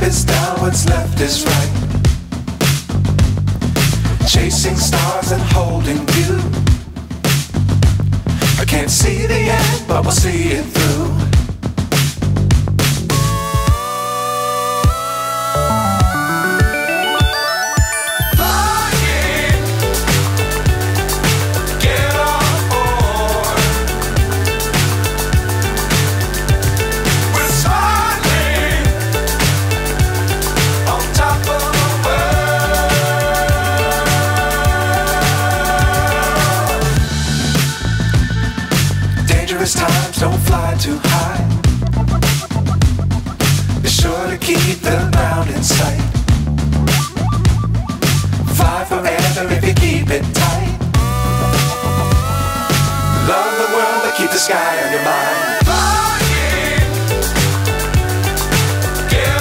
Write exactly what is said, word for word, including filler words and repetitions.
is down, what's left is right. Chasing stars and holding you. I can't see the end, but we'll see it through. Dangerous times, don't fly too high. Be sure to keep the ground in sight. Fly forever if you keep it tight. Love the world, but keep the sky on your mind.